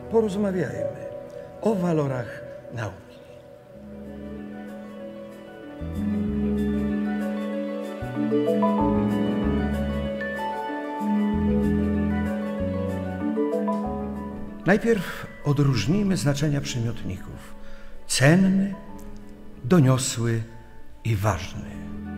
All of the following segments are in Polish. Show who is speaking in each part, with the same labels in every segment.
Speaker 1: porozmawiajmy o walorach nauki. Najpierw odróżnijmy znaczenia przymiotników: cenny, doniosły i ważny.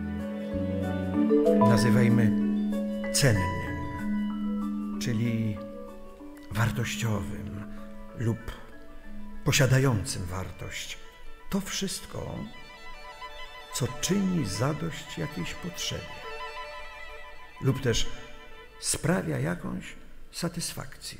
Speaker 1: Nazywajmy cennym, czyli wartościowym lub posiadającym wartość. To wszystko, co czyni zadość jakiejś potrzebie lub też sprawia jakąś satysfakcję.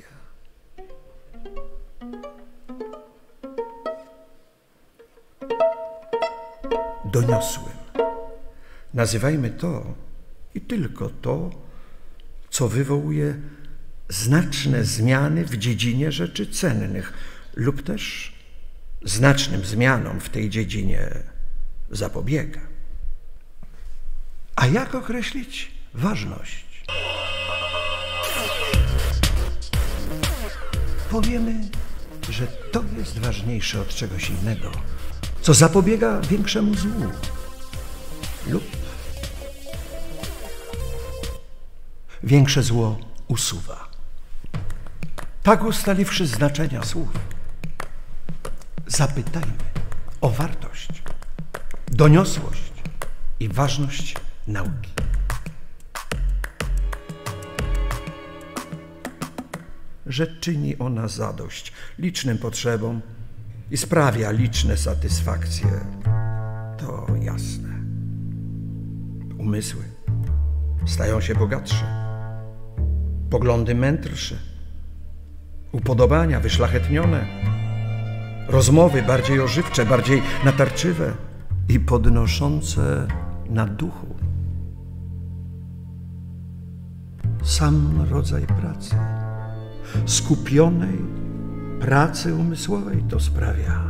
Speaker 1: Doniosłym nazywajmy to i tylko to, co wywołuje znaczne zmiany w dziedzinie rzeczy cennych lub też znacznym zmianom w tej dziedzinie zapobiega. A jak określić ważność? Powiemy, że to jest ważniejsze od czegoś innego, co zapobiega większemu złu lub większe zło usuwa. Tak ustaliwszy znaczenia słów, zapytajmy o wartość, doniosłość i ważność nauki. Że czyni ona zadość licznym potrzebom i sprawia liczne satysfakcje, to jasne. Umysły stają się bogatsze, poglądy mędrsze, upodobania wyszlachetnione, rozmowy bardziej ożywcze, bardziej natarczywe i podnoszące na duchu. Sam rodzaj pracy, skupionej pracy umysłowej to sprawia.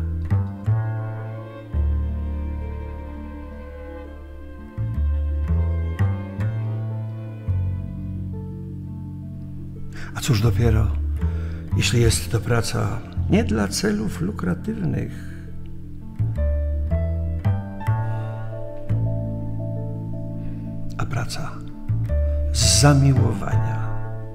Speaker 1: A cóż dopiero, jeśli jest to praca nie dla celów lukratywnych, a praca z zamiłowania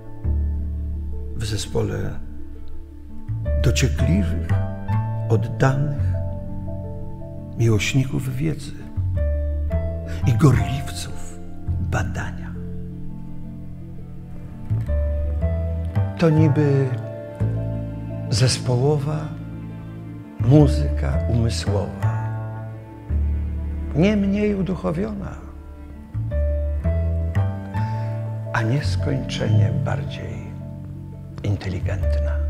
Speaker 1: w zespole dociekliwych, oddanych miłośników wiedzy i gorliwców badania. To niby zespołowa muzyka umysłowa, nie mniej uduchowiona, a nieskończenie bardziej inteligentna.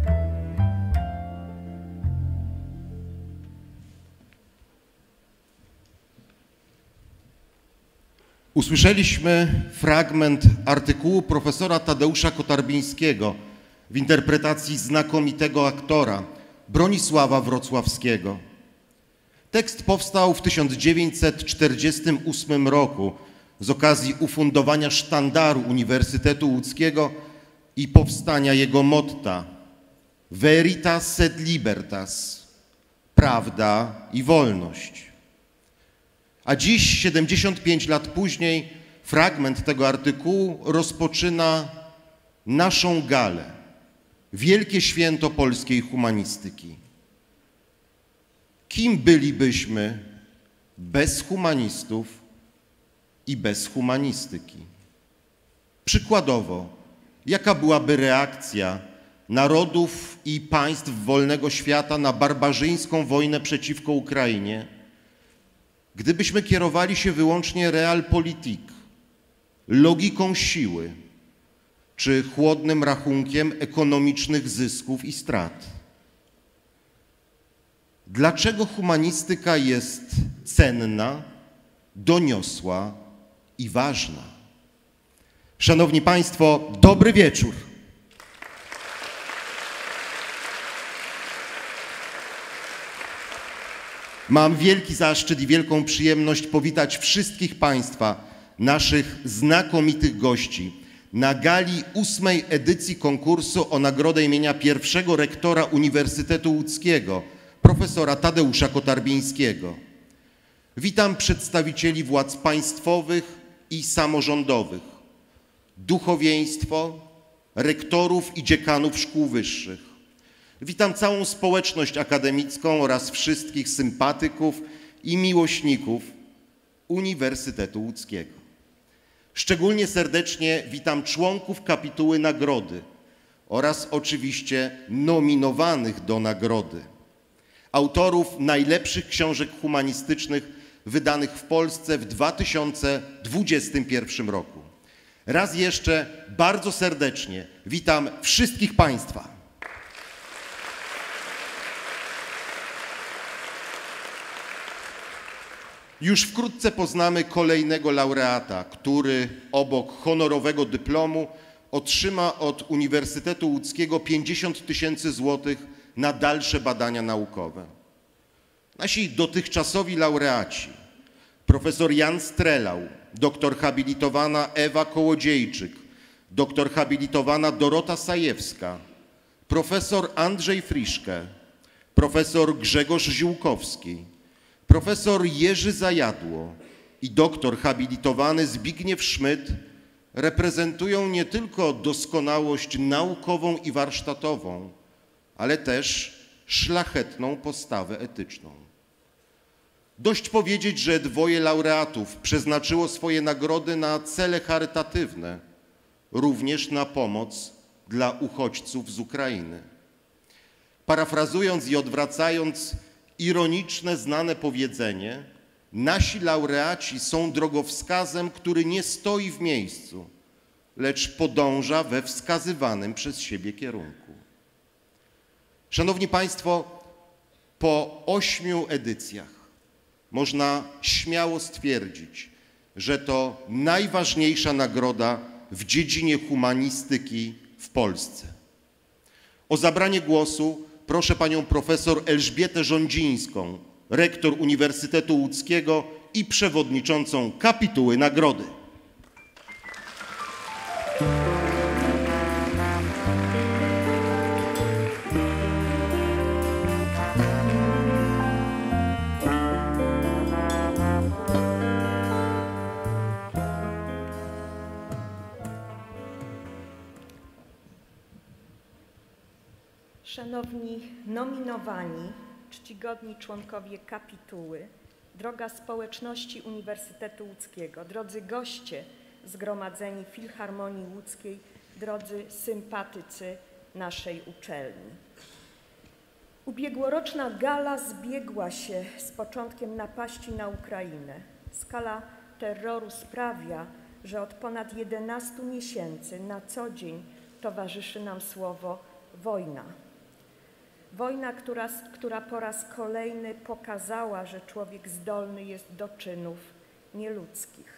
Speaker 2: Usłyszeliśmy fragment artykułu profesora Tadeusza Kotarbińskiego w interpretacji znakomitego aktora Bronisława Wrocławskiego. Tekst powstał w 1948 roku z okazji ufundowania sztandaru Uniwersytetu Łódzkiego i powstania jego motta Veritas et Libertas, prawda i wolność. A dziś, 75 lat później, fragment tego artykułu rozpoczyna naszą galę, wielkie święto polskiej humanistyki. Kim bylibyśmy bez humanistów i bez humanistyki? Przykładowo, jaka byłaby reakcja narodów i państw wolnego świata na barbarzyńską wojnę przeciwko Ukrainie, gdybyśmy kierowali się wyłącznie realpolitik, logiką siły czy chłodnym rachunkiem ekonomicznych zysków i strat? Dlaczego humanistyka jest cenna, doniosła i ważna? Szanowni Państwo, dobry wieczór. Mam wielki zaszczyt i wielką przyjemność powitać wszystkich Państwa, naszych znakomitych gości na gali 8. edycji konkursu o nagrodę imienia pierwszego rektora Uniwersytetu Łódzkiego, profesora Tadeusza Kotarbińskiego. Witam przedstawicieli władz państwowych i samorządowych, duchowieństwo, rektorów i dziekanów szkół wyższych. Witam całą społeczność akademicką oraz wszystkich sympatyków i miłośników Uniwersytetu Łódzkiego. Szczególnie serdecznie witam członków kapituły nagrody oraz oczywiście nominowanych do nagrody, autorów najlepszych książek humanistycznych wydanych w Polsce w 2021 roku. Raz jeszcze bardzo serdecznie witam wszystkich Państwa. Już wkrótce poznamy kolejnego laureata, który obok honorowego dyplomu otrzyma od Uniwersytetu Łódzkiego 50 000 złotych na dalsze badania naukowe. Nasi dotychczasowi laureaci, profesor Jan Strelał, doktor habilitowana Ewa Kołodziejczyk, doktor habilitowana Dorota Sajewska, profesor Andrzej Friszke, profesor Grzegorz Ziółkowski, profesor Jerzy Zajadło i doktor habilitowany Zbigniew Szmyt reprezentują nie tylko doskonałość naukową i warsztatową, ale też szlachetną postawę etyczną. Dość powiedzieć, że dwoje laureatów przeznaczyło swoje nagrody na cele charytatywne, również na pomoc dla uchodźców z Ukrainy. Parafrazując i odwracając ironiczne, znane powiedzenie, nasi laureaci są drogowskazem, który nie stoi w miejscu, lecz podąża we wskazywanym przez siebie kierunku. Szanowni Państwo, po 8 edycjach można śmiało stwierdzić, że to najważniejsza nagroda w dziedzinie humanistyki w Polsce. O zabranie głosu proszę panią profesor Elżbietę Rządzińską, rektor Uniwersytetu Łódzkiego i przewodniczącą kapituły nagrody.
Speaker 3: Szanowni nominowani, czcigodni członkowie kapituły, droga społeczności Uniwersytetu Łódzkiego, drodzy goście zgromadzeni w Filharmonii Łódzkiej, drodzy sympatycy naszej uczelni. Ubiegłoroczna gala zbiegła się z początkiem napaści na Ukrainę. Skala terroru sprawia, że od ponad 11 miesięcy na co dzień towarzyszy nam słowo wojna. Wojna, która po raz kolejny pokazała, że człowiek zdolny jest do czynów nieludzkich.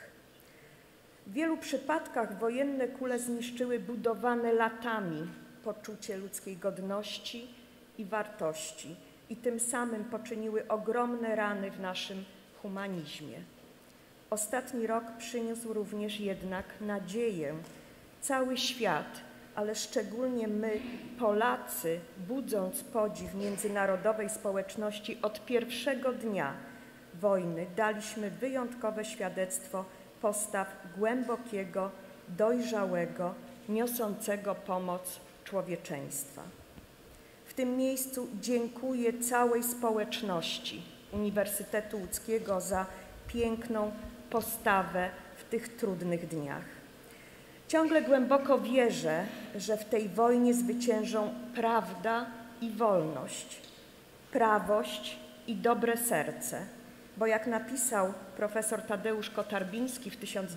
Speaker 3: W wielu przypadkach wojenne kule zniszczyły budowane latami poczucie ludzkiej godności i wartości i tym samym poczyniły ogromne rany w naszym humanizmie. Ostatni rok przyniósł również jednak nadzieję. Cały świat, ale szczególnie my, Polacy, budząc podziw międzynarodowej społeczności od pierwszego dnia wojny, daliśmy wyjątkowe świadectwo postaw głębokiego, dojrzałego, niosącego pomoc człowieczeństwa. W tym miejscu dziękuję całej społeczności Uniwersytetu Łódzkiego za piękną postawę w tych trudnych dniach. Ciągle głęboko wierzę, że w tej wojnie zwyciężą prawda i wolność, prawość i dobre serce, bo jak napisał profesor Tadeusz Kotarbiński w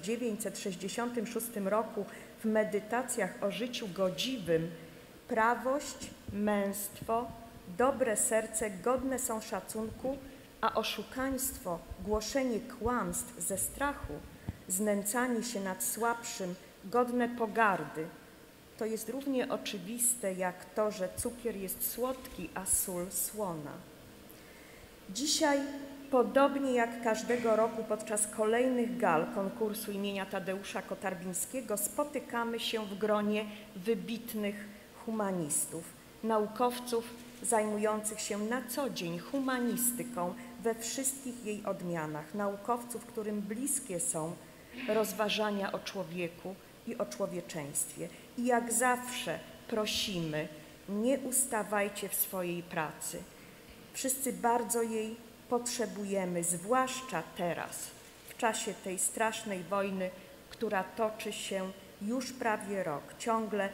Speaker 3: 1966 roku w medytacjach o życiu godziwym, prawość, męstwo, dobre serce godne są szacunku, a oszukaństwo, głoszenie kłamstw ze strachu, znęcanie się nad słabszym, godne pogardy. To jest równie oczywiste jak to, że cukier jest słodki, a sól słona. Dzisiaj Podobnie jak każdego roku podczas kolejnych gal konkursu imienia Tadeusza Kotarbińskiego spotykamy się w gronie wybitnych humanistów, naukowców zajmujących się na co dzień humanistyką we wszystkich jej odmianach, naukowców, którym bliskie są rozważania o człowieku i o człowieczeństwie. I jak zawsze prosimy, nie ustawajcie w swojej pracy. Wszyscy bardzo jej potrzebujemy, zwłaszcza teraz, w czasie tej strasznej wojny, która toczy się już prawie rok. Ciągle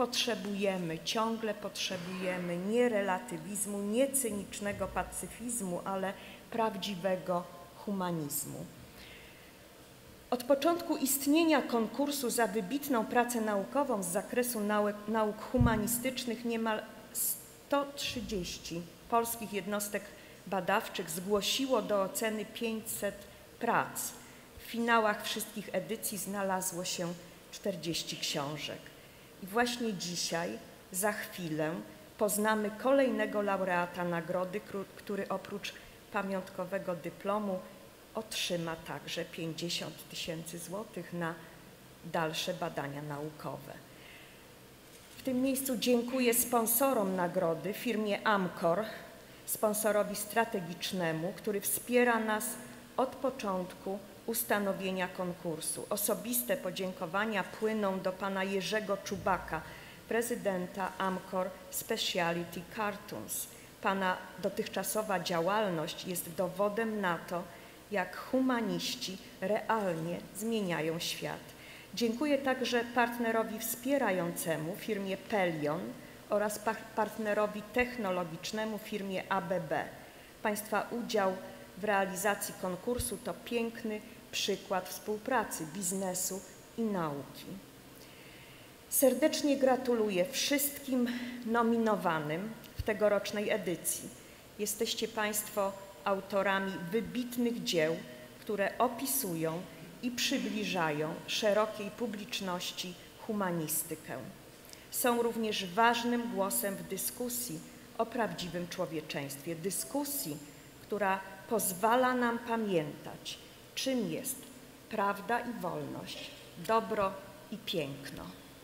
Speaker 3: potrzebujemy nie relatywizmu, nie cynicznego pacyfizmu, ale prawdziwego humanizmu. Od początku istnienia konkursu za wybitną pracę naukową z zakresu nauk humanistycznych niemal 130 polskich jednostek badawczych zgłosiło do oceny 500 prac. W finałach wszystkich edycji znalazło się 40 książek. I właśnie dzisiaj, za chwilę, poznamy kolejnego laureata nagrody, który oprócz pamiątkowego dyplomu otrzyma także 50 000 złotych na dalsze badania naukowe. W tym miejscu dziękuję sponsorom nagrody, firmie Amcor, sponsorowi strategicznemu, który wspiera nas od początku ustanowienia konkursu. Osobiste podziękowania płyną do pana Jerzego Czubaka, prezydenta Amcor Specialty Cartoons. Pana dotychczasowa działalność jest dowodem na to, jak humaniści realnie zmieniają świat. Dziękuję także partnerowi wspierającemu, firmie Pelion, oraz partnerowi technologicznemu, firmie ABB. Państwa udział w realizacji konkursu to piękny przykład współpracy biznesu i nauki. Serdecznie gratuluję wszystkim nominowanym w tegorocznej edycji. Jesteście Państwo autorami wybitnych dzieł, które opisują i przybliżają szerokiej publiczności humanistykę. Są również ważnym głosem w dyskusji o prawdziwym człowieczeństwie, dyskusji, która pozwala nam pamiętać, czym jest prawda i wolność, dobro i piękno.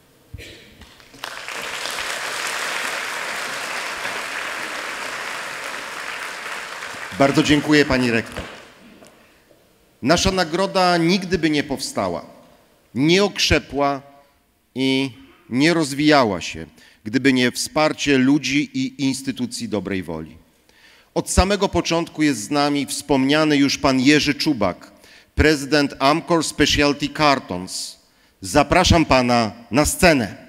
Speaker 2: Bardzo dziękuję pani rektor. Nasza nagroda nigdy by nie powstała, nie okrzepła i nie rozwijała się, gdyby nie wsparcie ludzi i instytucji dobrej woli. Od samego początku jest z nami wspomniany już pan Jerzy Czubak, prezydent Amcor Specialty Cartoons. Zapraszam pana na scenę.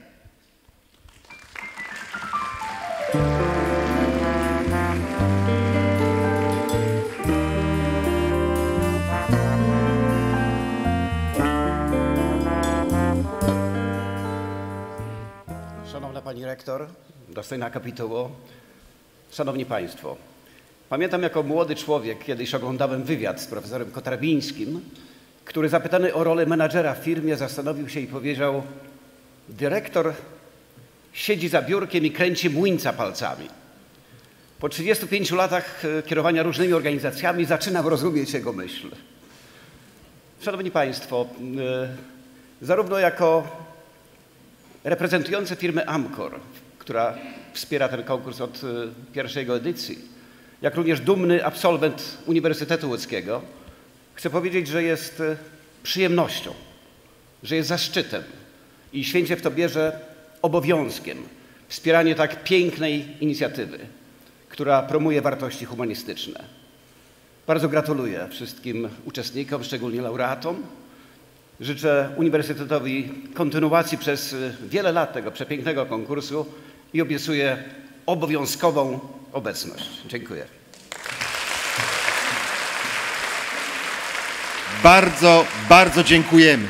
Speaker 4: Szanowna Pani Rektor, dostojna kapituło, Szanowni Państwo. Pamiętam jako młody człowiek, kiedyś oglądałem wywiad z profesorem Kotarbińskim, który zapytany o rolę menadżera w firmie zastanowił się i powiedział: dyrektor siedzi za biurkiem i kręci młyńca palcami. Po 35 latach kierowania różnymi organizacjami zaczynam rozumieć jego myśl. Szanowni Państwo, zarówno jako reprezentujący firmę Amcor, która wspiera ten konkurs od pierwszej jego edycji, jak również dumny absolwent Uniwersytetu Łódzkiego, chcę powiedzieć, że jest przyjemnością, że jest zaszczytem i święcie w to bierze obowiązkiem wspieranie tak pięknej inicjatywy, która promuje wartości humanistyczne. Bardzo gratuluję wszystkim uczestnikom, szczególnie laureatom. Życzę Uniwersytetowi kontynuacji przez wiele lat tego przepięknego konkursu i obiecuję obowiązkową obecność. Dziękuję.
Speaker 2: Bardzo dziękujemy.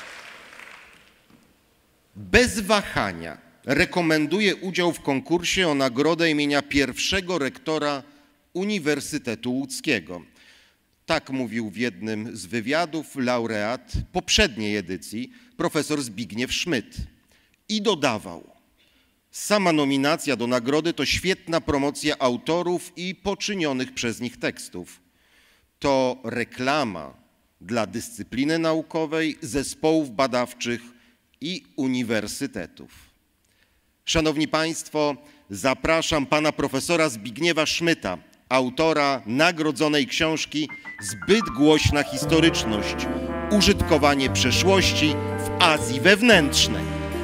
Speaker 2: Bez wahania rekomenduję udział w konkursie o nagrodę imienia pierwszego rektora Uniwersytetu Łódzkiego. Tak mówił w jednym z wywiadów laureat poprzedniej edycji, profesor Zbigniew Szmyt. I dodawał: sama nominacja do nagrody to świetna promocja autorów i poczynionych przez nich tekstów. to reklama dla dyscypliny naukowej, zespołów badawczych i uniwersytetów. Szanowni Państwo, zapraszam pana profesora Zbigniewa Szmyta, autora nagrodzonej książki Zbyt głośna historyczność. Użytkowanie przeszłości w Azji wewnętrznej.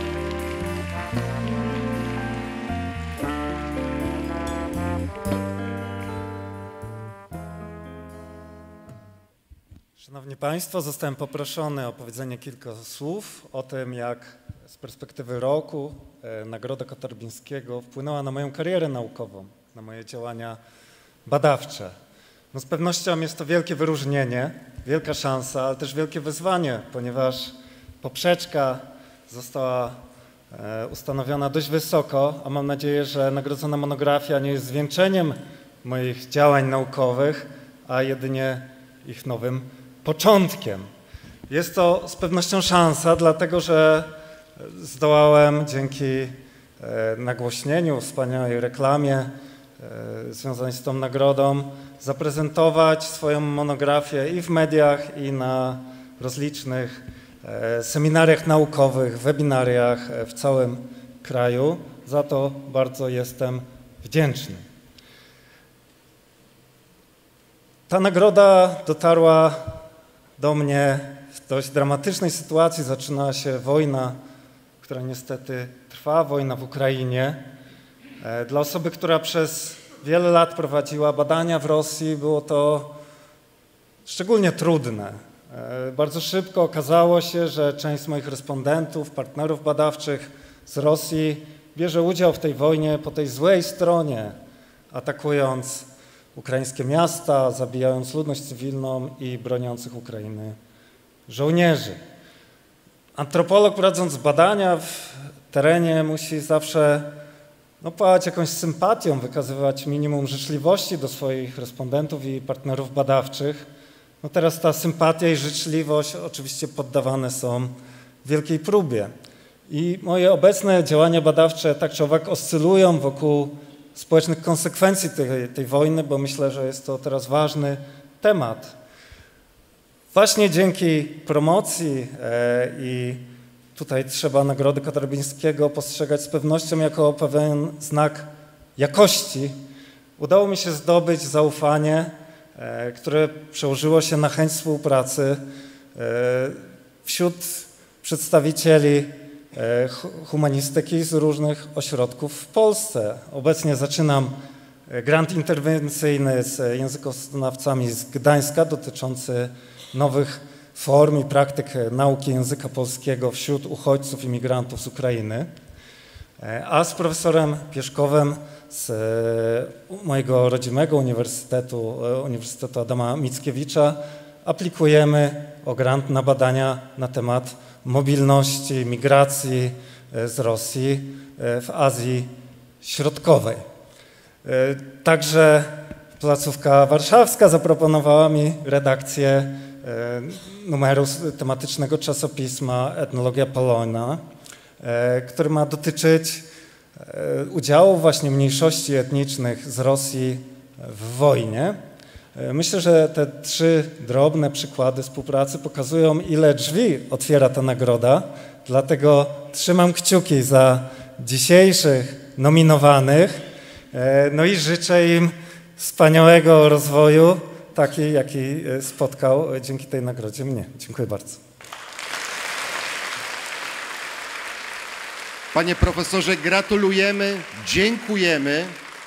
Speaker 5: Szanowni Państwo, zostałem poproszony o powiedzenie kilka słów o tym, jak z perspektywy roku Nagroda Kotarbińskiego wpłynęła na moją karierę naukową, na moje działania badawcze. No z pewnością jest to wielkie wyróżnienie, wielka szansa, ale też wielkie wyzwanie, ponieważ poprzeczka została ustanowiona dość wysoko, a mam nadzieję, że nagrodzona monografia nie jest zwieńczeniem moich działań naukowych, a jedynie ich nowym początkiem. Jest to z pewnością szansa, dlatego że zdołałem dzięki nagłośnieniu, wspaniałej reklamie związanej z tą nagrodą zaprezentować swoją monografię i w mediach, i na rozlicznych seminariach naukowych, webinariach w całym kraju. Za to bardzo jestem wdzięczny. Ta nagroda dotarła do mnie w dość dramatycznej sytuacji. Zaczynała się wojna, która niestety trwa, wojna w Ukrainie. Dla osoby, która przez wiele lat prowadziła badania w Rosji, było to szczególnie trudne. Bardzo szybko okazało się, że część z moich respondentów, partnerów badawczych z Rosji bierze udział w tej wojnie po tej złej stronie, atakując ukraińskie miasta, zabijając ludność cywilną i broniących Ukrainy żołnierzy. Antropolog, prowadząc badania w terenie, musi zawsze pałać jakąś sympatią, wykazywać minimum życzliwości do swoich respondentów i partnerów badawczych. Teraz ta sympatia i życzliwość oczywiście poddawane są wielkiej próbie. I moje obecne działania badawcze tak czy owak oscylują wokół społecznych konsekwencji tej wojny, bo myślę, że jest to teraz ważny temat. Właśnie dzięki promocji i tutaj trzeba Nagrody Kotarbińskiego postrzegać z pewnością jako pewien znak jakości, udało mi się zdobyć zaufanie, które przełożyło się na chęć współpracy wśród przedstawicieli humanistyki z różnych ośrodków w Polsce. Obecnie zaczynam grant interwencyjny z językoznawcami z Gdańska dotyczący nowych form i praktyk nauki języka polskiego wśród uchodźców, imigrantów z Ukrainy, a z profesorem Pieszkowem z mojego rodzimego Uniwersytetu Adama Mickiewicza aplikujemy o grant na badania na temat mobilności, migracji z Rosji w Azji Środkowej. Także placówka warszawska zaproponowała mi redakcję numeru tematycznego czasopisma Etnologia Polona, który ma dotyczyć udziału właśnie mniejszości etnicznych z Rosji w wojnie. Myślę, że te 3 drobne przykłady współpracy pokazują, ile drzwi otwiera ta nagroda, dlatego trzymam kciuki za dzisiejszych nominowanych, no i życzę im wspaniałego rozwoju, taki jaki spotkał dzięki tej nagrodzie mnie. Dziękuję bardzo.
Speaker 2: Panie profesorze, gratulujemy, dziękujemy.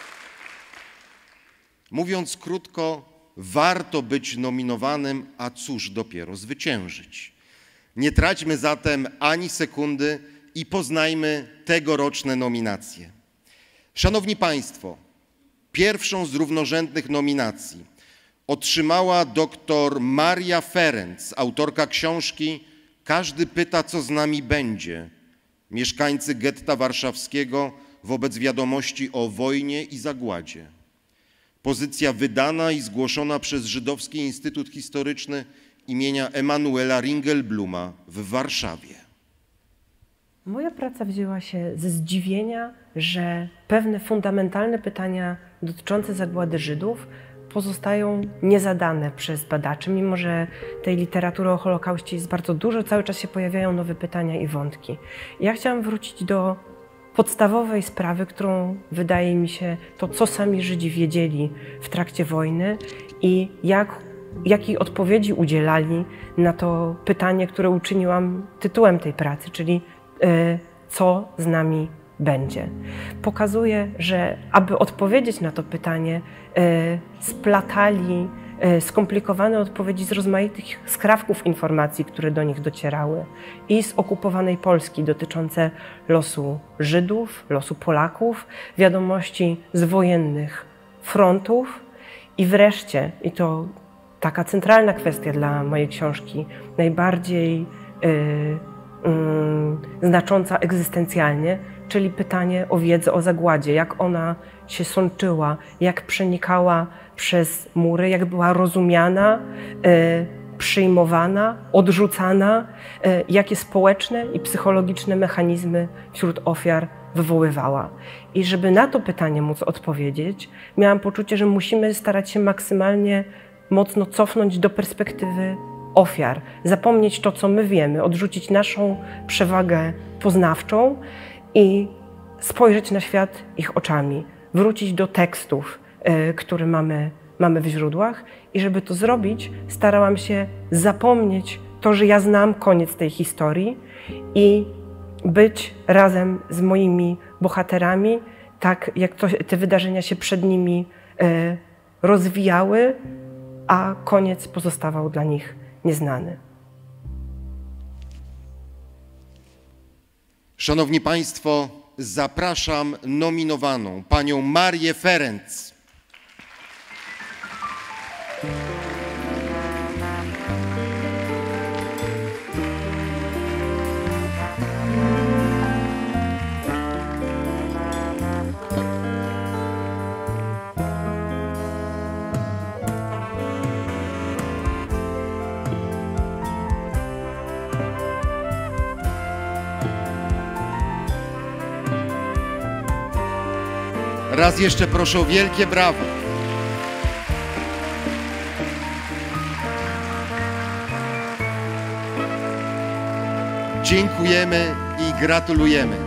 Speaker 2: Mówiąc krótko, warto być nominowanym, a cóż dopiero zwyciężyć. Nie traćmy zatem ani sekundy i poznajmy tegoroczne nominacje. Szanowni Państwo, pierwszą z równorzędnych nominacji otrzymała dr Maria Ferenc, autorka książki Każdy pyta, co z nami będzie. Mieszkańcy getta warszawskiego wobec wiadomości o wojnie i zagładzie. Pozycja wydana i zgłoszona przez Żydowski Instytut Historyczny imienia Emanuela Ringelbluma w Warszawie.
Speaker 6: Moja praca wzięła się ze zdziwienia, że pewne fundamentalne pytania dotyczące zagłady Żydów pozostają niezadane przez badaczy. Mimo że tej literatury o Holokauście jest bardzo dużo, cały czas się pojawiają nowe pytania i wątki. Ja chciałam wrócić do podstawowej sprawy, którą wydaje mi się to, co sami Żydzi wiedzieli w trakcie wojny i jakiej odpowiedzi udzielali na to pytanie, które uczyniłam tytułem tej pracy, czyli co z nami będzie. Pokazuje, że aby odpowiedzieć na to pytanie, splatali skomplikowane odpowiedzi z rozmaitych skrawków informacji, które do nich docierały i z okupowanej Polski dotyczące losu Żydów, losu Polaków, wiadomości z wojennych frontów i wreszcie, i to taka centralna kwestia dla mojej książki, najbardziej znacząca egzystencjalnie, czyli pytanie o wiedzę o zagładzie, jak ona się sączyła, jak przenikała przez mury, jak była rozumiana, przyjmowana, odrzucana, jakie społeczne i psychologiczne mechanizmy wśród ofiar wywoływała. I żeby na to pytanie móc odpowiedzieć, miałam poczucie, że musimy starać się maksymalnie mocno cofnąć do perspektywy ofiar, zapomnieć to, co my wiemy, odrzucić naszą przewagę poznawczą i spojrzeć na świat ich oczami, wrócić do tekstów, które mamy w źródłach i żeby to zrobić, starałam się zapomnieć to, że ja znam koniec tej historii i być razem z moimi bohaterami, tak jak te wydarzenia się przed nimi rozwijały, a koniec pozostawał dla nich nieznany.
Speaker 2: Szanowni Państwo, zapraszam nominowaną panią Marię Ferenc. Raz jeszcze proszę o wielkie brawa. Dziękujemy i gratulujemy.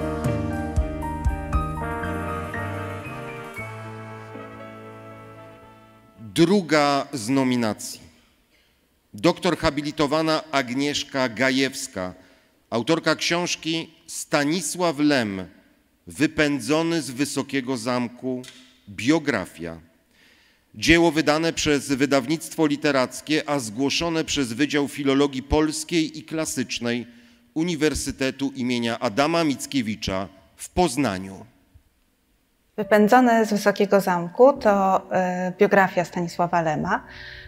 Speaker 2: Druga z nominacji. Doktor habilitowana Agnieszka Gajewska, autorka książki Stanisław Lem, Wypędzony z Wysokiego Zamku, biografia. Dzieło wydane przez wydawnictwo literackie, a zgłoszone przez Wydział Filologii Polskiej i Klasycznej Uniwersytetu imienia Adama Mickiewicza w Poznaniu.
Speaker 7: Wypędzony z Wysokiego Zamku to biografia Stanisława Lema,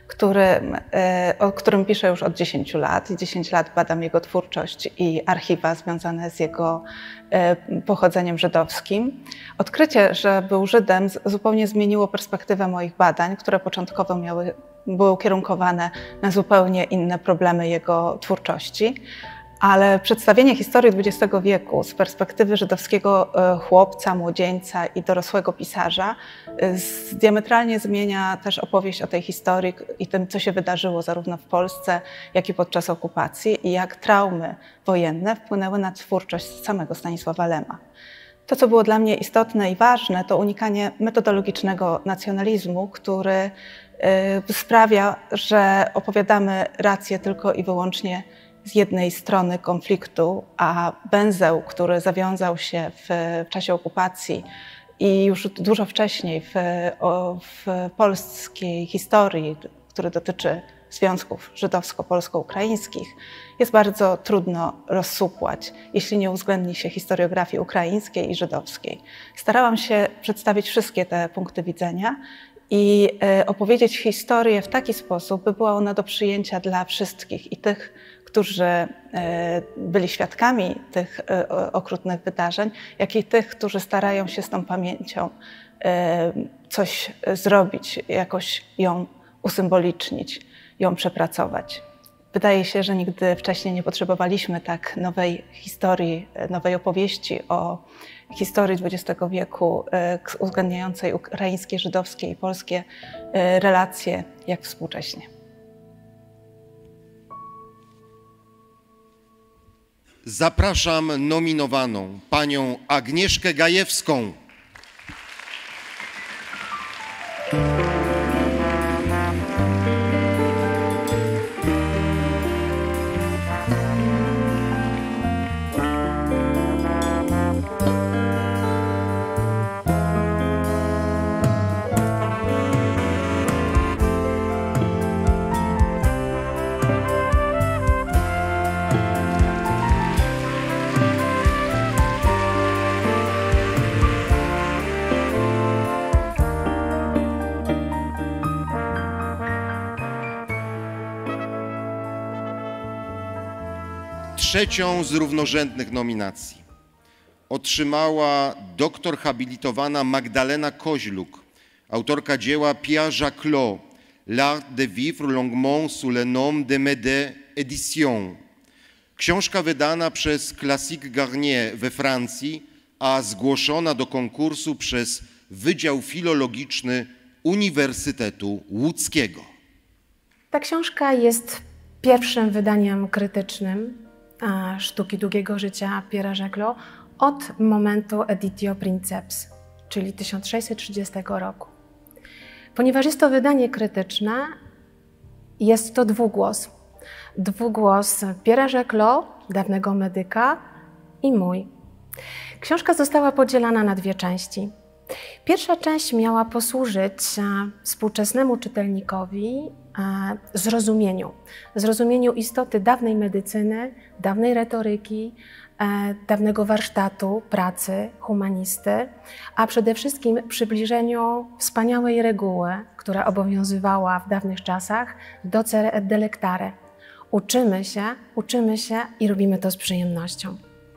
Speaker 7: o którym piszę już od 10 lat. 10 lat badam jego twórczość i archiwa związane z jego pochodzeniem żydowskim. Odkrycie, że był Żydem, zupełnie zmieniło perspektywę moich badań, które początkowo były ukierunkowane na zupełnie inne problemy jego twórczości. Ale przedstawienie historii XX wieku z perspektywy żydowskiego chłopca, młodzieńca i dorosłego pisarza diametralnie zmienia też opowieść o tej historii i tym, co się wydarzyło zarówno w Polsce, jak i podczas okupacji i jak traumy wojenne wpłynęły na twórczość samego Stanisława Lema. To, co było dla mnie istotne i ważne, to unikanie metodologicznego nacjonalizmu, który sprawia, że opowiadamy rację tylko i wyłącznie z jednej strony konfliktu, a węzeł, który zawiązał się w czasie okupacji i już dużo wcześniej w polskiej historii, który dotyczy związków żydowsko-polsko-ukraińskich, jest bardzo trudno rozsupłać, jeśli nie uwzględni się historiografii ukraińskiej i żydowskiej. Starałam się przedstawić wszystkie te punkty widzenia i opowiedzieć historię w taki sposób, by była ona do przyjęcia dla wszystkich i tych, którzy byli świadkami tych okrutnych wydarzeń, jak i tych, którzy starają się z tą pamięcią coś zrobić, jakoś ją usymbolicznić, ją przepracować. Wydaje się, że nigdy wcześniej nie potrzebowaliśmy tak nowej historii, nowej opowieści o historii XX wieku, uwzględniającej ukraińskie, żydowskie i polskie relacje, jak współcześnie.
Speaker 2: Zapraszam nominowaną panią Agnieszkę Gajewską. Trzecią z równorzędnych nominacji otrzymała doktor habilitowana Magdalena Koźluk, autorka dzieła Pierre Jacquelot, L'art de vivre longuement sous le nom de Médée Édition. Książka wydana przez Classique Garnier we Francji, a zgłoszona do konkursu przez Wydział Filologiczny Uniwersytetu Łódzkiego.
Speaker 8: Ta książka jest pierwszym wydaniem krytycznym sztuki długiego życia Pierre'a Jacquelot od momentu Editio Princeps, czyli 1630 roku. Ponieważ jest to wydanie krytyczne, jest to dwugłos. Dwugłos Pierre'a Jacquelot, dawnego medyka, i mój. Książka została podzielana na dwie części. Pierwsza część miała posłużyć współczesnemu czytelnikowi zrozumieniu istoty dawnej medycyny, dawnej retoryki, dawnego warsztatu, pracy humanisty, a przede wszystkim przybliżeniu wspaniałej reguły, która obowiązywała w dawnych czasach, docere et delectare. Uczymy się i robimy to z przyjemnością.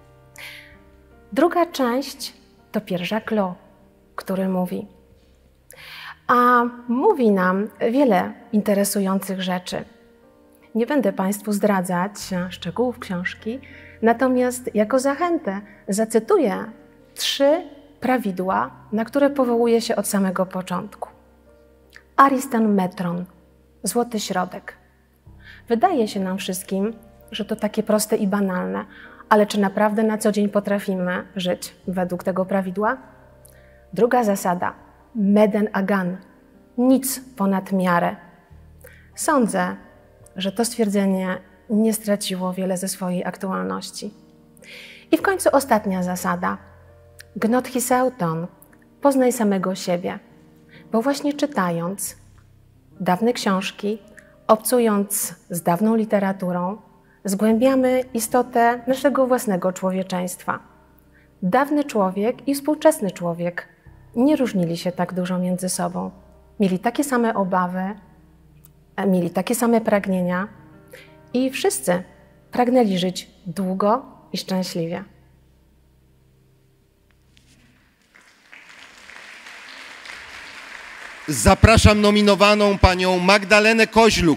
Speaker 8: Druga część to Pierre Jacquelot, który mówi. A mówi nam wiele interesujących rzeczy. Nie będę Państwu zdradzać szczegółów książki, natomiast jako zachętę zacytuję 3 prawidła, na które powołuje się od samego początku. Ariston metron, złoty środek. Wydaje się nam wszystkim, że to takie proste i banalne, ale czy naprawdę na co dzień potrafimy żyć według tego prawidła? Druga zasada, meden agan, nic ponad miarę. Sądzę, że to stwierdzenie nie straciło wiele ze swojej aktualności. I w końcu ostatnia zasada, gnot hiseuton, poznaj samego siebie, bo właśnie czytając dawne książki, obcując z dawną literaturą, zgłębiamy istotę naszego własnego człowieczeństwa. Dawny człowiek i współczesny człowiek nie różnili się tak dużo między sobą. Mieli takie same obawy, mieli takie same pragnienia i wszyscy pragnęli żyć długo i szczęśliwie.
Speaker 2: Zapraszam nominowaną panią Magdalenę Koźluk.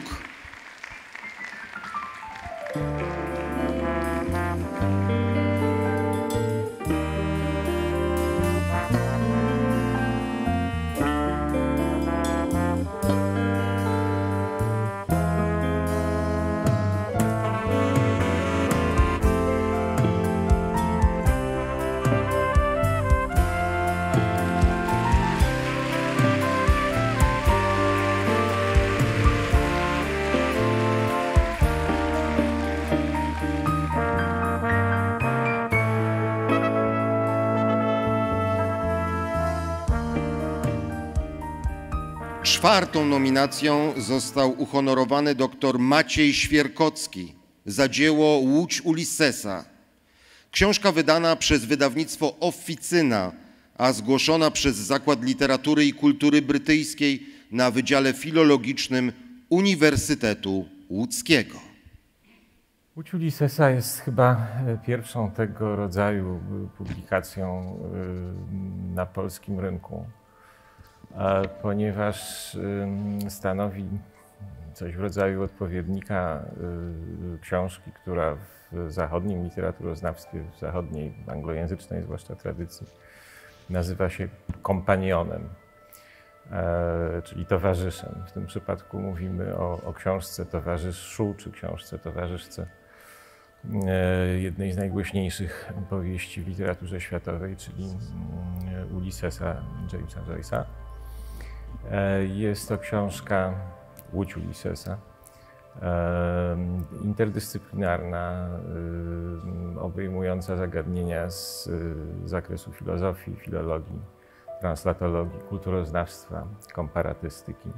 Speaker 2: Czwartą nominacją został uhonorowany dr Maciej Świerkocki za dzieło Łódź Ulyssesa. Książka wydana przez wydawnictwo Officyna, a zgłoszona przez Zakład Literatury i Kultury Brytyjskiej na Wydziale Filologicznym Uniwersytetu Łódzkiego.
Speaker 9: Łódź Ulyssesa jest chyba pierwszą tego rodzaju publikacją na polskim rynku, ponieważ stanowi coś w rodzaju odpowiednika książki, która w zachodnim literaturoznawstwie, w zachodniej, anglojęzycznej zwłaszcza tradycji, nazywa się kompanionem, czyli towarzyszem. W tym przypadku mówimy o książce towarzyszu, czy książce towarzyszce jednej z najgłośniejszych powieści w literaturze światowej, czyli Ulyssesa Jamesa Joyce'a. Jest to książka Łódź Ulyssesa, interdyscyplinarna, obejmująca zagadnienia z zakresu filozofii, filologii, translatologii, kulturoznawstwa, komparatystyki.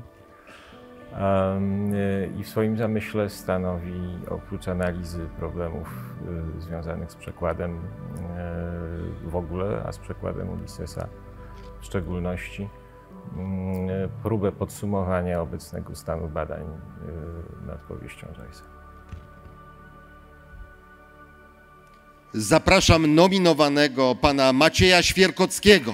Speaker 9: I w swoim zamyśle stanowi, oprócz analizy problemów związanych z przekładem w ogóle, a z przekładem Ulyssesa w szczególności, próbę podsumowania obecnego stanu badań nad powieścią Joyce'a.
Speaker 2: Zapraszam nominowanego pana Macieja Świerkockiego.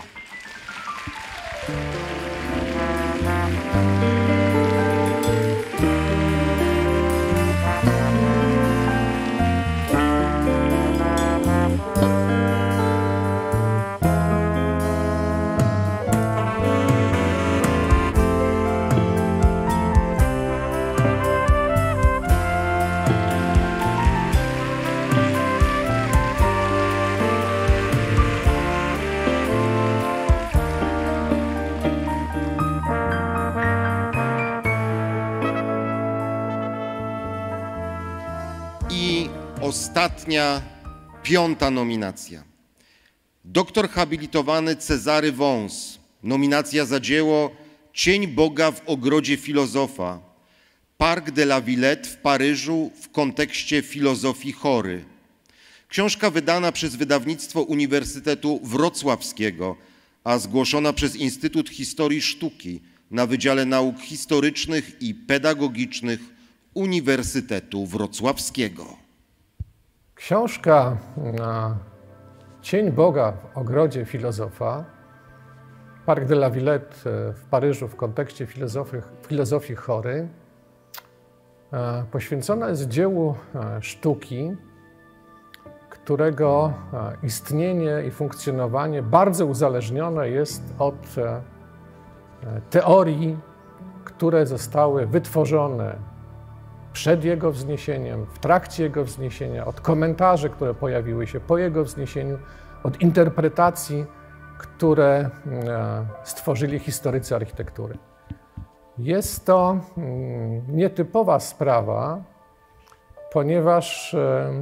Speaker 2: I ostatnia, 5. nominacja. Doktor habilitowany Cezary Wąs. Nominacja za dzieło Cień Boga w ogrodzie filozofa. Parc de la Villette w Paryżu w kontekście filozofii chory. Książka wydana przez wydawnictwo Uniwersytetu Wrocławskiego, a zgłoszona przez Instytut Historii Sztuki na Wydziale Nauk Historycznych i Pedagogicznych Uniwersytetu Wrocławskiego.
Speaker 10: Książka Cień Boga w ogrodzie filozofa, Parc de la Villette w Paryżu w kontekście filozofii chory, poświęcona jest dziełu sztuki, którego istnienie i funkcjonowanie bardzo uzależnione jest od teorii, które zostały wytworzone przed jego wzniesieniem, w trakcie jego wzniesienia, od komentarzy, które pojawiły się po jego wzniesieniu, od interpretacji, które stworzyli historycy architektury. Jest to nietypowa sprawa, ponieważ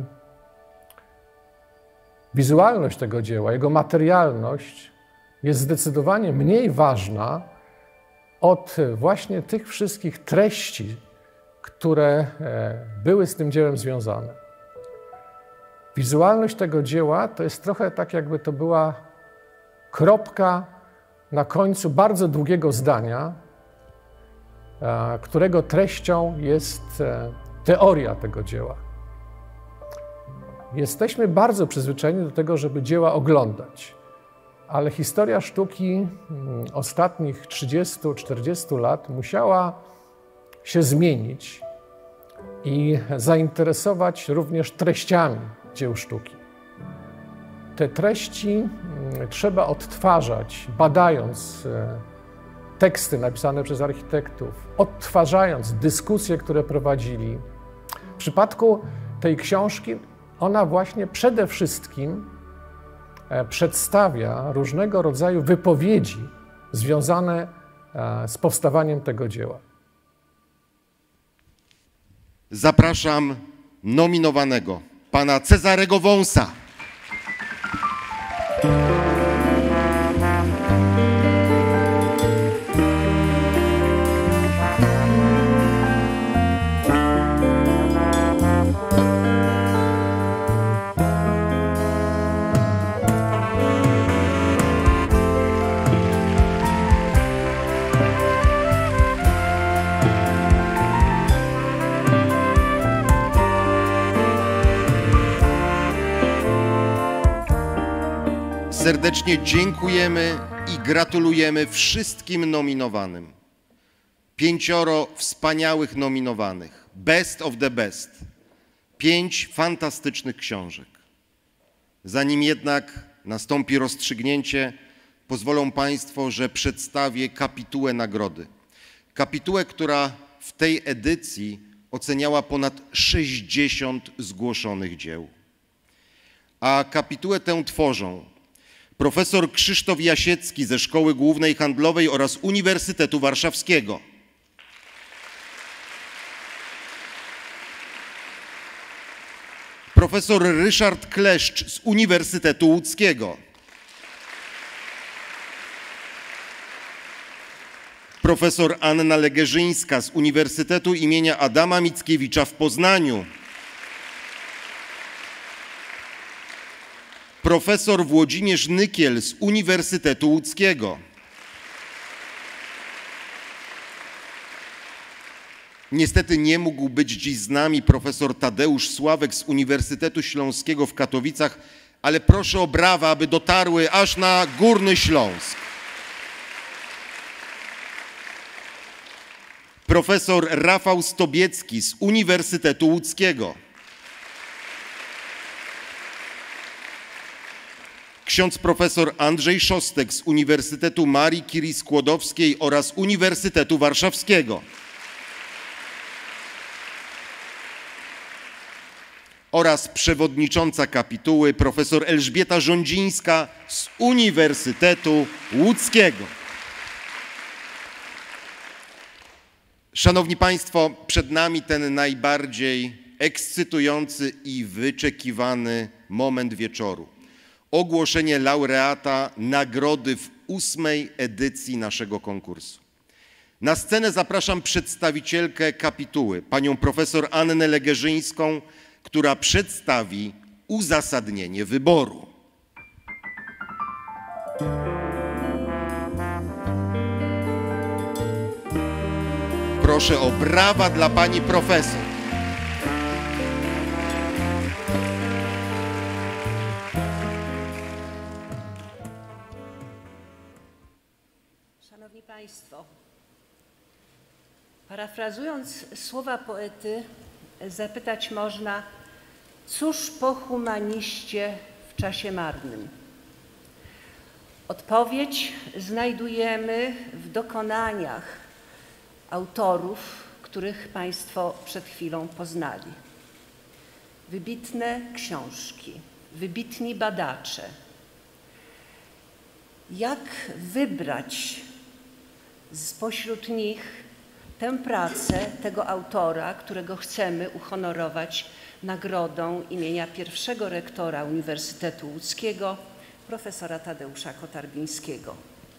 Speaker 10: wizualność tego dzieła, jego materialność jest zdecydowanie mniej ważna od właśnie tych wszystkich treści, które były z tym dziełem związane. Wizualność tego dzieła to jest trochę tak, jakby to była kropka na końcu bardzo długiego zdania, którego treścią jest teoria tego dzieła. Jesteśmy bardzo przyzwyczajeni do tego, żeby dzieła oglądać, ale historia sztuki ostatnich 30-40 lat musiała się zmienić i zainteresować również treściami dzieł sztuki. Te treści trzeba odtwarzać, badając teksty napisane przez architektów, odtwarzając dyskusje, które prowadzili. W przypadku tej książki ona właśnie przede wszystkim przedstawia różnego rodzaju wypowiedzi związane z powstawaniem tego dzieła.
Speaker 2: Zapraszam nominowanego pana Cezarego Wąsa. Serdecznie dziękujemy i gratulujemy wszystkim nominowanym. 5 wspaniałych nominowanych. Best of the best. 5 fantastycznych książek. Zanim jednak nastąpi rozstrzygnięcie, pozwolą Państwo, że przedstawię kapitułę nagrody. Kapitułę, która w tej edycji oceniała ponad 60 zgłoszonych dzieł. A kapitułę tę tworzą profesor Krzysztof Jasiecki ze Szkoły Głównej Handlowej oraz Uniwersytetu Warszawskiego, profesor Ryszard Kleszcz z Uniwersytetu Łódzkiego, profesor Anna Legerzyńska z Uniwersytetu imienia Adama Mickiewicza w Poznaniu, profesor Włodzimierz Nykiel z Uniwersytetu Łódzkiego, niestety nie mógł być dziś z nami profesor Tadeusz Sławek z Uniwersytetu Śląskiego w Katowicach, ale proszę o brawa, aby dotarły aż na Górny Śląsk. Profesor Rafał Stobiecki z Uniwersytetu Łódzkiego, ksiądz profesor Andrzej Szostek z Uniwersytetu Marii Curie Skłodowskiej oraz Uniwersytetu Warszawskiego oraz przewodnicząca kapituły profesor Elżbieta Rządzińska z Uniwersytetu Łódzkiego. Szanowni Państwo, przed nami ten najbardziej ekscytujący i wyczekiwany moment wieczoru. Ogłoszenie laureata nagrody w 8. edycji naszego konkursu. Na scenę zapraszam przedstawicielkę kapituły, panią profesor Annę Legerzyńską, która przedstawi uzasadnienie wyboru. Proszę o brawa dla pani profesor.
Speaker 11: Szanowni Państwo, parafrazując słowa poety, zapytać można, cóż po humaniście w czasie marnym? Odpowiedź znajdujemy w dokonaniach autorów, których Państwo przed chwilą poznali. Wybitne książki, wybitni badacze. Jak wybrać spośród nich tę pracę tego autora, którego chcemy uhonorować nagrodą imienia pierwszego rektora Uniwersytetu Łódzkiego, profesora Tadeusza Kotarbińskiego.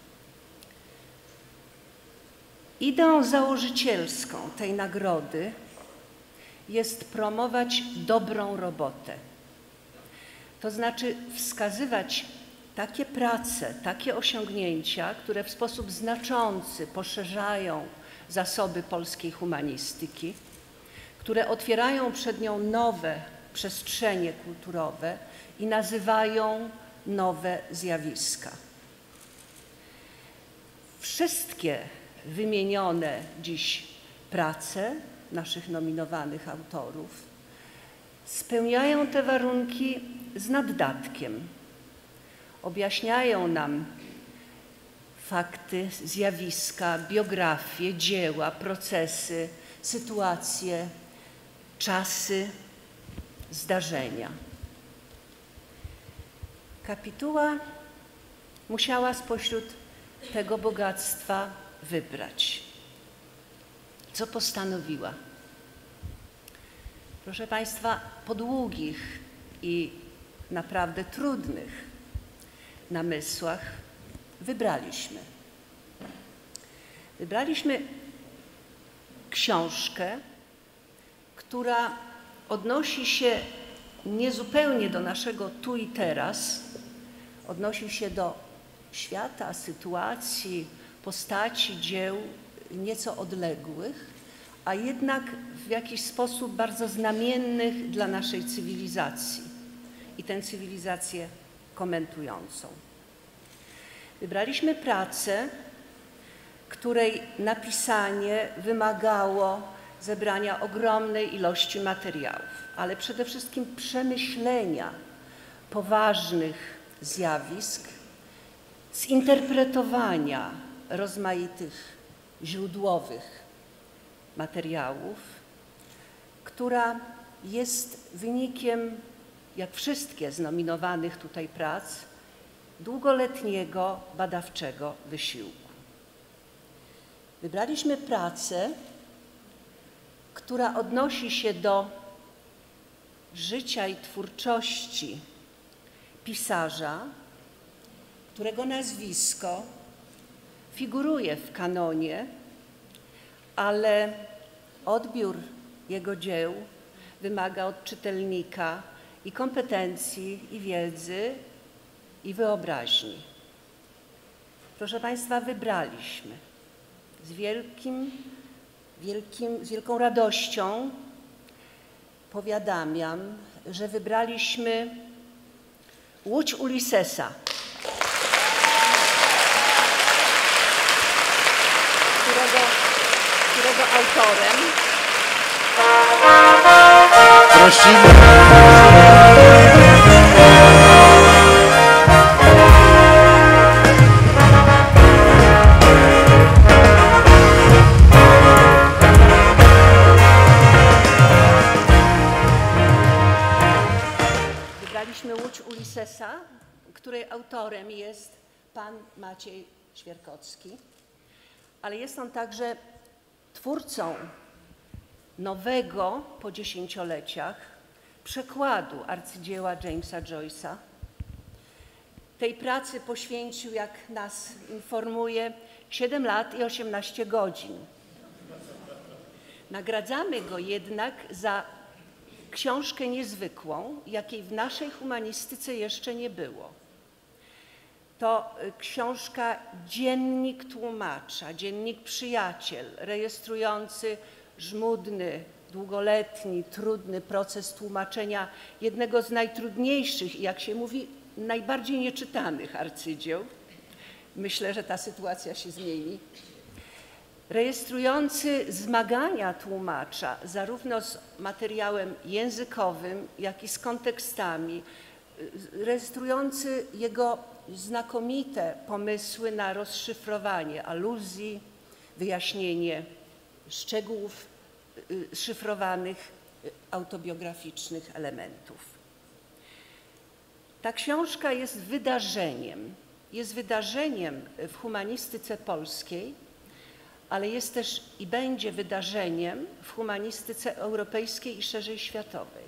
Speaker 11: Ideą założycielską tej nagrody jest promować dobrą robotę. To znaczy wskazywać takie prace, takie osiągnięcia, które w sposób znaczący poszerzają zasoby polskiej humanistyki, które otwierają przed nią nowe przestrzenie kulturowe i nazywają nowe zjawiska. Wszystkie wymienione dziś prace naszych nominowanych autorów spełniają te warunki z naddatkiem. Objaśniają nam fakty, zjawiska, biografie, dzieła, procesy, sytuacje, czasy, zdarzenia. Kapituła musiała spośród tego bogactwa wybrać. Co postanowiła? Proszę Państwa, po długich i naprawdę trudnych namysłach wybraliśmy książkę, która odnosi się niezupełnie do naszego tu i teraz, odnosi się do świata, sytuacji, postaci, dzieł nieco odległych, a jednak w jakiś sposób bardzo znamiennych dla naszej cywilizacji i tę cywilizację komentującą. Wybraliśmy pracę, której napisanie wymagało zebrania ogromnej ilości materiałów, ale przede wszystkim przemyślenia poważnych zjawisk, zinterpretowania rozmaitych źródłowych materiałów, która jest wynikiem, jak wszystkie z nominowanych tutaj prac, długoletniego badawczego wysiłku. Wybraliśmy pracę, która odnosi się do życia i twórczości pisarza, którego nazwisko figuruje w kanonie, ale odbiór jego dzieł wymaga od czytelnika i kompetencji, i wiedzy, i wyobraźni. Proszę Państwa, wybraliśmy z wielką radością powiadamiam, że wybraliśmy Łódź Ulyssesa, którego autorem
Speaker 2: prosimy.
Speaker 11: Wybraliśmy Łódź Ulyssesa, której autorem jest pan Maciej Świerkowski, ale jest on także twórcą nowego po dziesięcioleciach przekładu arcydzieła Jamesa Joyce'a. Tej pracy poświęcił, jak nas informuje, 7 lat i 18 godzin. Nagradzamy go jednak za książkę niezwykłą, jakiej w naszej humanistyce jeszcze nie było. To książka Dziennik Tłumacza, Dziennik Przyjaciel, rejestrujący żmudny, długoletni, trudny proces tłumaczenia jednego z najtrudniejszych i, jak się mówi, najbardziej nieczytanych arcydzieł. Myślę, że ta sytuacja się zmieni. Rejestrujący zmagania tłumacza zarówno z materiałem językowym, jak i z kontekstami, rejestrujący jego znakomite pomysły na rozszyfrowanie aluzji, wyjaśnienie szczegółów szyfrowanych, autobiograficznych elementów. Ta książka jest wydarzeniem w humanistyce polskiej, ale jest też i będzie wydarzeniem w humanistyce europejskiej i szerzej światowej.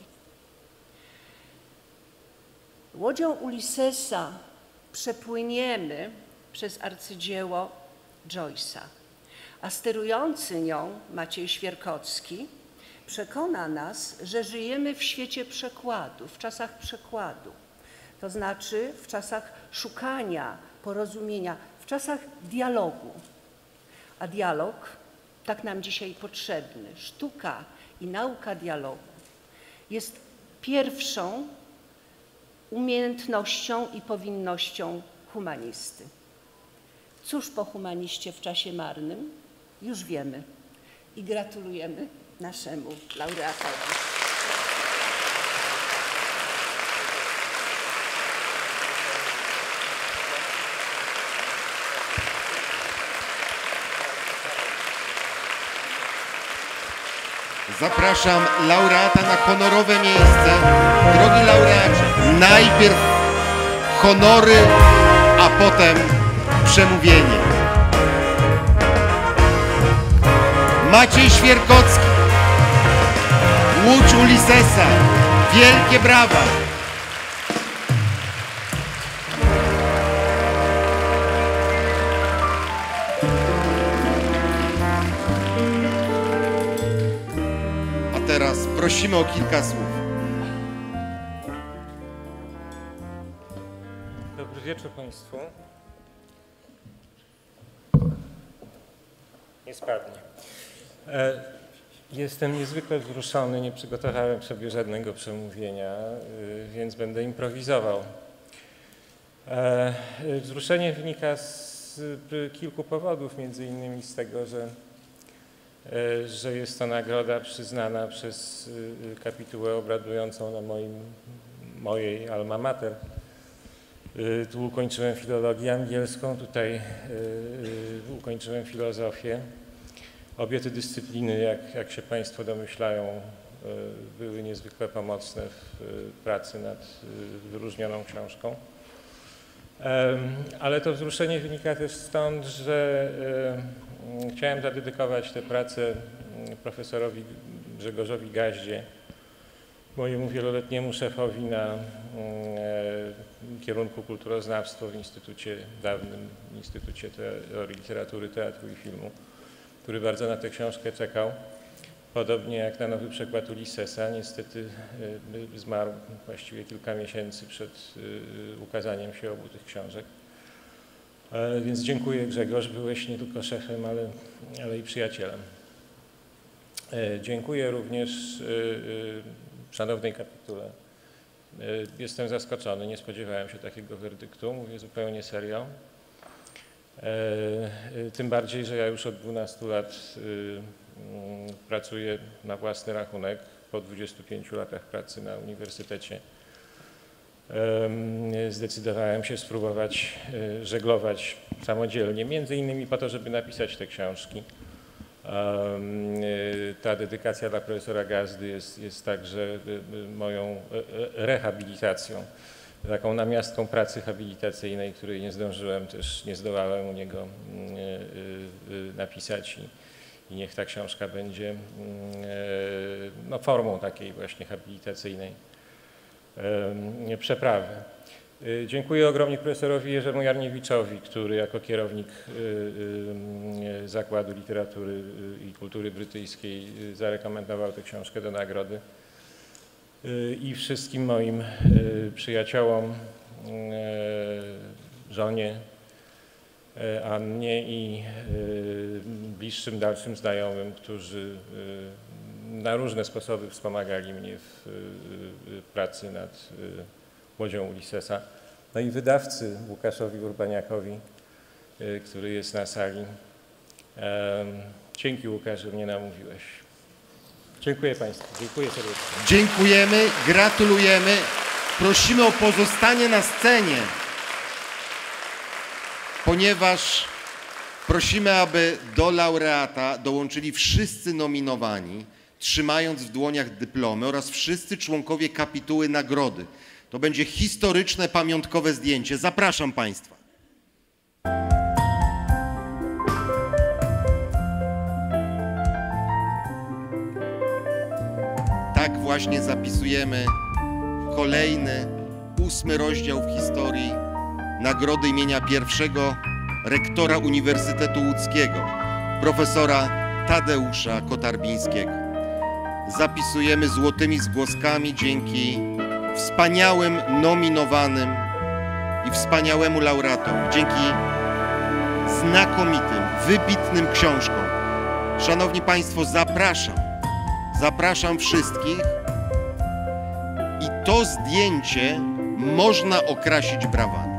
Speaker 11: Łodzią Ulyssesa przepłyniemy przez arcydzieło Joyce'a, a sterujący nią Maciej Świerkowski przekona nas, że żyjemy w świecie przekładu, w czasach przekładu, to znaczy w czasach szukania porozumienia, w czasach dialogu. A dialog tak nam dzisiaj potrzebny. Sztuka i nauka dialogu jest pierwszą umiejętnością i powinnością humanisty. Cóż po humaniście w czasie marnym? Już wiemy i gratulujemy naszemu laureatowi.
Speaker 2: Zapraszam laureata na honorowe miejsce. Drogi laureacie, najpierw honory, a potem przemówienie. Maciej Świerkowski, Łódź Ulyssesa. Wielkie brawa! Teraz prosimy o kilka słów.
Speaker 12: Dobry wieczór Państwu. Nie spadnie. Jestem niezwykle wzruszony, nie przygotowałem sobie żadnego przemówienia, więc będę improwizował. Wzruszenie wynika z kilku powodów, między innymi z tego, że że jest to nagroda przyznana przez kapitułę obradującą na mojej alma mater. Tu ukończyłem filologię angielską, tutaj ukończyłem filozofię. Obie te dyscypliny, jak się Państwo domyślają, były niezwykle pomocne w pracy nad wyróżnioną książką. Ale to wzruszenie wynika też stąd, że chciałem zadedykować tę pracę profesorowi Grzegorzowi Gaździe, mojemu wieloletniemu szefowi na kierunku kulturoznawstwo w dawnym Instytucie Teorii Literatury, Teatru i Filmu, który bardzo na tę książkę czekał. Podobnie jak na nowy przekład Ulyssesa, niestety zmarł właściwie kilka miesięcy przed ukazaniem się obu tych książek. Więc dziękuję, Grzegorz, byłeś nie tylko szefem, ale i przyjacielem. Dziękuję również szanownej kapitule. Jestem zaskoczony, nie spodziewałem się takiego werdyktu, mówię zupełnie serio. Tym bardziej, że ja już od 12 lat pracuję na własny rachunek po 25 latach pracy na uniwersytecie. Zdecydowałem się spróbować żeglować samodzielnie, między innymi po to, żeby napisać te książki. Ta dedykacja dla profesora Gazdy jest także moją rehabilitacją, taką namiastką pracy habilitacyjnej, której nie zdążyłem, też nie zdołałem u niego napisać i niech ta książka będzie no, formą takiej właśnie habilitacyjnej przeprawy. Dziękuję ogromnie profesorowi Jerzemu Jarniewiczowi, który jako kierownik Zakładu Literatury i Kultury Brytyjskiej zarekomendował tę książkę do nagrody. I wszystkim moim przyjaciołom, żonie Annie i bliższym, dalszym znajomym, którzy na różne sposoby wspomagali mnie w pracy nad Łodzią Ulyssesa. No i wydawcy Łukaszowi Urbaniakowi, który jest na sali. Dzięki, Łukasz, że mnie namówiłeś. Dziękuję Państwu. Dziękuję serdecznie.
Speaker 2: Dziękujemy, gratulujemy. Prosimy o pozostanie na scenie, ponieważ prosimy, aby do laureata dołączyli wszyscy nominowani, trzymając w dłoniach dyplomy, oraz wszyscy członkowie kapituły nagrody. To będzie historyczne, pamiątkowe zdjęcie. Zapraszam Państwa. Tak właśnie zapisujemy kolejny, 8. rozdział w historii nagrody imienia pierwszego rektora Uniwersytetu Łódzkiego, profesora Tadeusza Kotarbińskiego. Zapisujemy złotymi zgłoskami dzięki wspaniałym nominowanym i wspaniałemu laureatowi, dzięki znakomitym, wybitnym książkom. Szanowni Państwo, zapraszam wszystkich i to zdjęcie można okrasić brawami.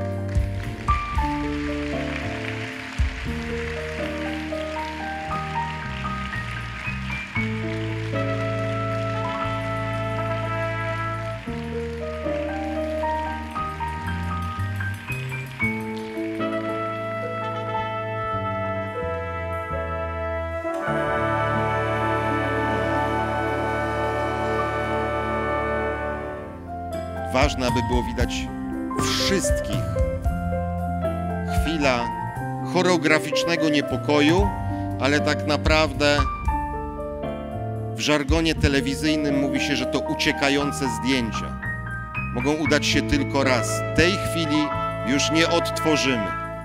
Speaker 2: Ważne, aby było widać wszystkich. Chwila choreograficznego niepokoju, ale tak naprawdę w żargonie telewizyjnym mówi się, że to uciekające zdjęcia. Mogą udać się tylko raz. Tej chwili już nie odtworzymy.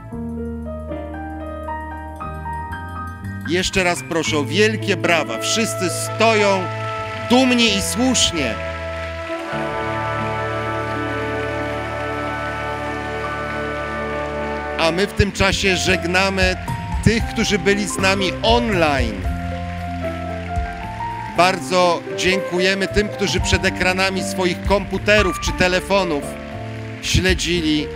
Speaker 2: Jeszcze raz proszę o wielkie brawa. Wszyscy stoją dumnie i słusznie. A my w tym czasie żegnamy tych, którzy byli z nami online. Bardzo dziękujemy tym, którzy przed ekranami swoich komputerów czy telefonów śledzili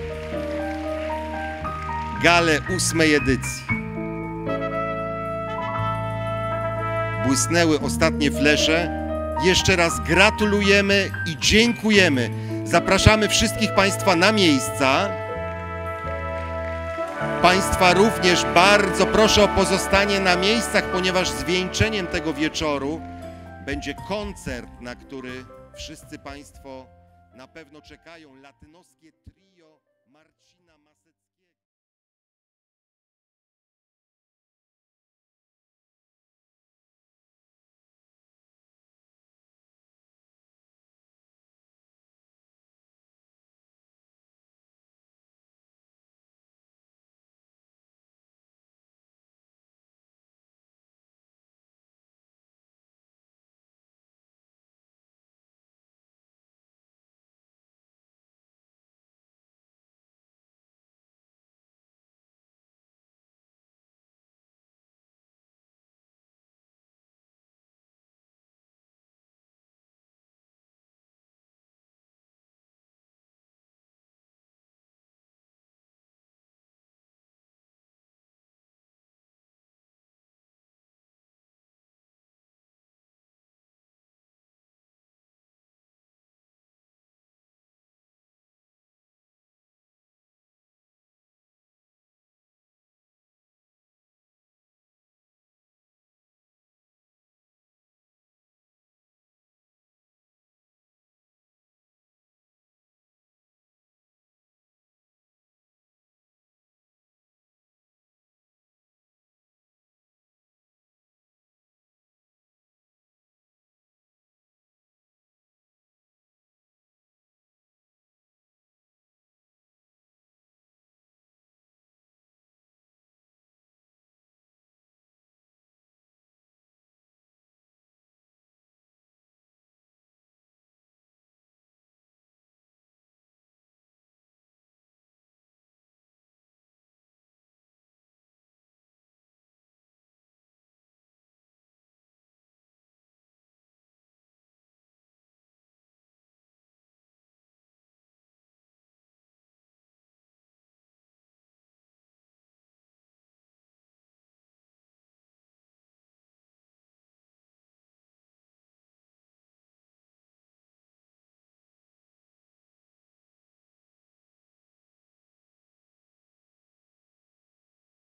Speaker 2: galę 8. edycji. błysnęły ostatnie flesze, jeszcze raz gratulujemy i dziękujemy. Zapraszamy wszystkich Państwa na miejsca. Państwa również bardzo proszę o pozostanie na miejscach, ponieważ zwieńczeniem tego wieczoru będzie koncert, na który wszyscy Państwo na pewno czekają. Latynoskie trio.